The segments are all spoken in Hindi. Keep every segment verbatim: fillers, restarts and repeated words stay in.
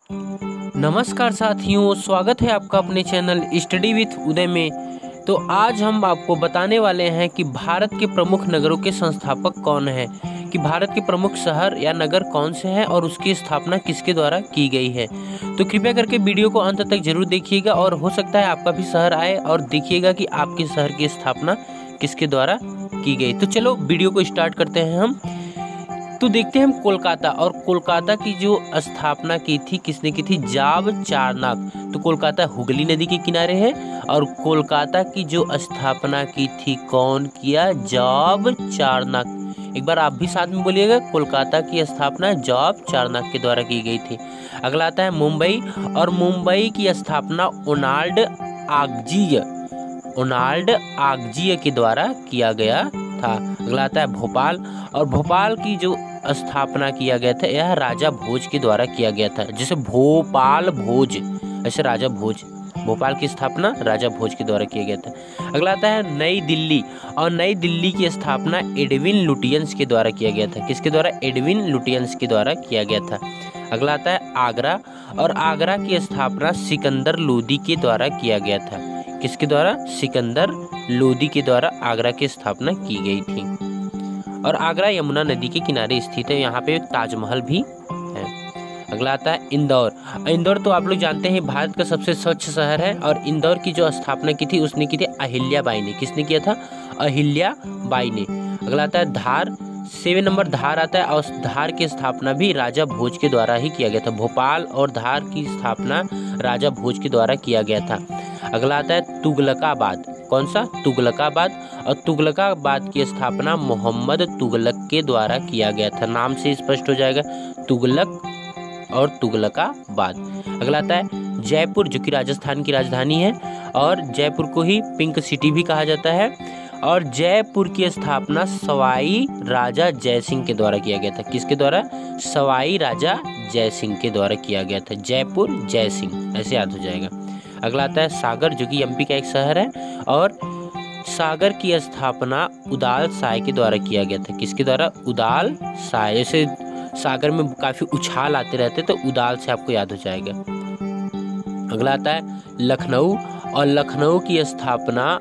नमस्कार साथियों, स्वागत है आपका अपने चैनल स्टडी विथ उदय में। तो आज हम आपको बताने वाले हैं कि भारत के प्रमुख नगरों के संस्थापक कौन हैं, कि भारत के प्रमुख शहर या नगर कौन से हैं और उसकी स्थापना किसके द्वारा की गई है। तो कृपया करके वीडियो को अंत तक जरूर देखिएगा और हो सकता है आपका भी शहर आए और देखिएगा कि आपके शहर की स्थापना किसके द्वारा की गई। तो चलो वीडियो को स्टार्ट करते हैं हम। तो देखते हैं हम कोलकाता, और कोलकाता की जो स्थापना की थी किसने की थी, जाब चारनाक। तो कोलकाता हुगली नदी के किनारे है और कोलकाता की जो स्थापना की थी कौन किया, जाब चारनाक। एक बार आप भी साथ में बोलिएगा, कोलकाता की स्थापना जाब चारनाक के द्वारा की गई थी। अगला आता है मुंबई, और मुंबई की स्थापना ओनाल्ड आगजीय ओनाल्ड आगजीय के द्वारा किया गया था। अगला आता है भोपाल, और भोपाल की जो स्थापना किया गया था यह राजा भोज के द्वारा किया गया था। जैसे भोपाल भोज, ऐसे राजा भोज, भोपाल की स्थापना राजा भोज के द्वारा किया गया था। अगला आता है नई दिल्ली, और नई दिल्ली की स्थापना एडविन लुटियंस के द्वारा किया गया था। किसके द्वारा, एडविन लुटियंस के द्वारा किया गया था। अगला आता है आगरा, और आगरा की स्थापना सिकंदर लोदी के द्वारा किया गया था। किसके द्वारा, सिकंदर लोदी के द्वारा आगरा की स्थापना की गई थी। और आगरा यमुना नदी के किनारे स्थित है, यहाँ पे ताजमहल भी है। अगला आता है इंदौर। इंदौर तो आप लोग जानते हैं भारत का सबसे स्वच्छ शहर है, और इंदौर की जो स्थापना की थी उसने की थी अहिल्या बाई ने। किसने किया था, अहिल्या बाई ने। अगला आता है धार, सेवन नंबर धार आता है, और धार की स्थापना भी राजा भोज के द्वारा ही किया गया था। भोपाल और धार की स्थापना राजा भोज के द्वारा किया गया था। अगला आता है तुगलकाबाद। कौन सा, तुगलकाबाद, और तुगलकाबाद की स्थापना मोहम्मद तुगलक के द्वारा किया गया था। नाम से स्पष्ट हो जाएगा, तुगलक और तुगलकाबाद। अगला आता है जयपुर, जो कि राजस्थान की राजधानी है, और जयपुर को ही पिंक सिटी भी कहा जाता है। और जयपुर की स्थापना सवाई राजा जयसिंह के द्वारा किया गया था। किसके द्वारा, सवाई राजा जयसिंह के द्वारा किया गया था। जयपुर जयसिंह, ऐसे याद हो जाएगा। अगला आता है सागर, जो कि एमपी का एक शहर है, और सागर की स्थापना उदाल साय के द्वारा किया गया था। किसके द्वारा, उदाल साय। जैसे सागर में काफी उछाल आते रहते तो उदाल से आपको याद हो जाएगा। अगला आता है लखनऊ, और लखनऊ की स्थापना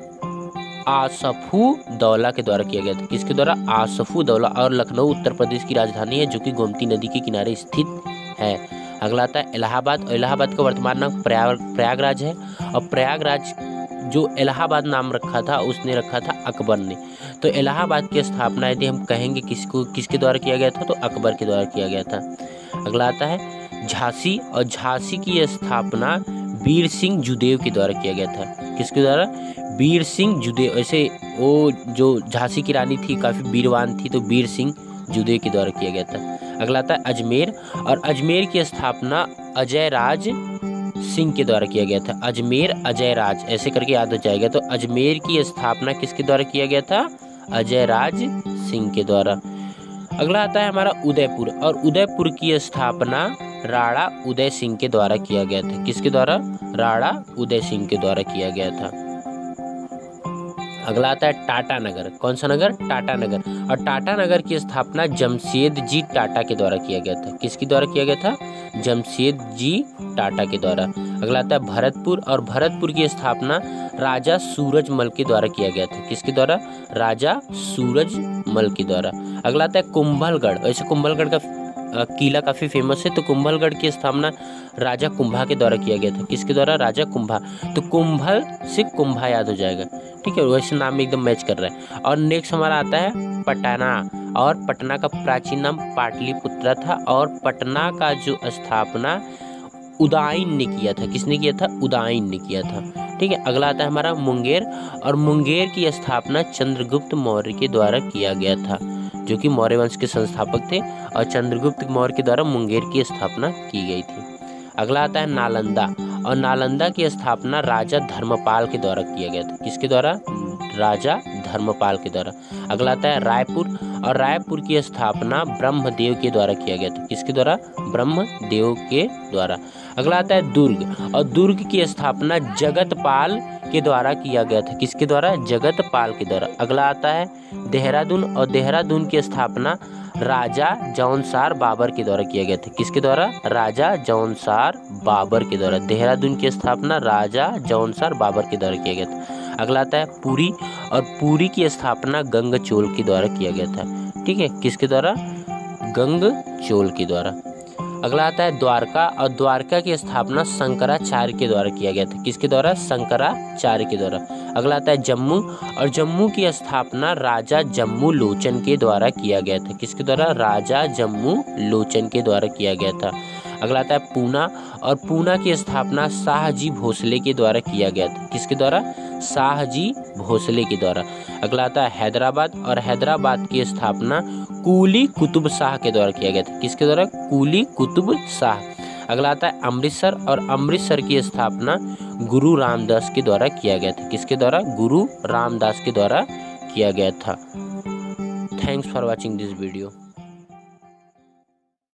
आसफू दौला के द्वारा किया गया था। किसके द्वारा, आसफू दौला। और लखनऊ उत्तर प्रदेश की राजधानी है, जो कि गोमती नदी के किनारे स्थित है। अगला आता है इलाहाबाद, और इलाहाबाद का वर्तमान नाम प्रयाग प्रयागराज है, और प्रयागराज जो इलाहाबाद नाम रखा था उसने रखा था अकबर ने। तो इलाहाबाद की स्थापना यदि हम कहेंगे किसको, किसके द्वारा किया गया था, तो अकबर के द्वारा किया गया था। अगला आता है झांसी, और झांसी की स्थापना वीर सिंह जुदेव के द्वारा किया गया था। किसके द्वारा, वीर सिंह जुदेव। ऐसे वो जो झांसी की रानी थी काफी वीरवान थी, तो वीर सिंह जुदेव के द्वारा किया गया था। अगला आता है अजमेर, और अजमेर की स्थापना अजय राज सिंह के द्वारा किया गया था। अजमेर अजय राज, ऐसे करके याद हो जाएगा। तो अजमेर की स्थापना किसके द्वारा किया गया था, अजय राज सिंह के द्वारा। अगला आता है हमारा उदयपुर, और उदयपुर की स्थापना राणा उदय सिंह के द्वारा किया गया था। किसके द्वारा, राणा उदय सिंह के द्वारा किया गया था। अगला आता है टाटा नगर। कौन सा नगर, टाटा नगर, और टाटा नगर की स्थापना जमशेद जी टाटा के द्वारा किया गया था। किसके द्वारा किया गया था, जमशेद जी टाटा के द्वारा। अगला आता है भरतपुर, और भरतपुर की स्थापना राजा सूरजमल के द्वारा किया गया था। किसके द्वारा, राजा सूरजमल के द्वारा। अगला आता है कुंभलगढ़। वैसे कुंभलगढ़ का किला काफी फेमस है, तो कुंभलगढ़ की स्थापना राजा कुंभा के द्वारा किया गया था। किसके द्वारा, राजा कुंभा। तो कुंभल से कुंभा याद हो जाएगा, ठीक है, वैसे नाम एकदम मैच कर रहा है। और नेक्स्ट हमारा आता है पटना, और पटना का प्राचीन नाम पाटलिपुत्र था, और पटना का जो स्थापना उदयन ने किया था। किसने किया था, उदयन ने किया था, ठीक है। अगला आता है हमारा मुंगेर, और मुंगेर की स्थापना चंद्रगुप्त मौर्य के द्वारा किया गया था, जो कि मौर्य वंश के संस्थापक थे, और चंद्रगुप्त मौर्य के द्वारा मुंगेर की स्थापना की गई थी। अगला आता है नालंदा, और नालंदा की स्थापना राजा धर्मपाल के द्वारा किया गया था। किसके द्वारा, राजा धर्मपाल के द्वारा। अगला आता है रायपुर, और रायपुर की स्थापना ब्रह्मदेव के द्वारा किया गया था। किसके द्वारा? ब्रह्मदेव के द्वारा। अगला आता है दुर्ग, और दुर्ग की स्थापना जगतपाल के द्वारा किया गया था। किसके द्वारा? जगतपाल के द्वारा। अगला आता है देहरादून, और देहरादून की स्थापना राजा जौनसार बाबर के द्वारा किया गया था। किसके द्वारा? राजा जौनसार बाबर के द्वारा। देहरादून की स्थापना राजा जौनसार बाबर के द्वारा किया गया था। अगला आता है पुरी, और पुरी की स्थापना गंगचोल के द्वारा किया गया था। ठीक है, किसके द्वारा? गंगचोल के द्वारा। अगला आता है द्वारका, और द्वारका की स्थापना शंकराचार्य के द्वारा किया गया था। किसके द्वारा? शंकराचार्य के द्वारा। अगला आता है जम्मू, और जम्मू की स्थापना राजा जम्मू लोचन के द्वारा किया गया था। किसके द्वारा? राजा जम्मू लोचन के द्वारा किया गया था। अगला आता है पूना, और पूना की स्थापना शाहजी भोसले के द्वारा किया गया था। किसके द्वारा? शाहजी भोसले के द्वारा। अगला आता है हैदराबाद, और हैदराबाद की स्थापना कुली कुतुब शाह के द्वारा किया गया था। किसके द्वारा? कुली कुतुब शाह। अगला आता है अमृतसर, और अमृतसर की स्थापना गुरु रामदास के द्वारा किया गया था। किसके द्वारा? गुरु रामदास के द्वारा किया गया था। Thanks for watching this video.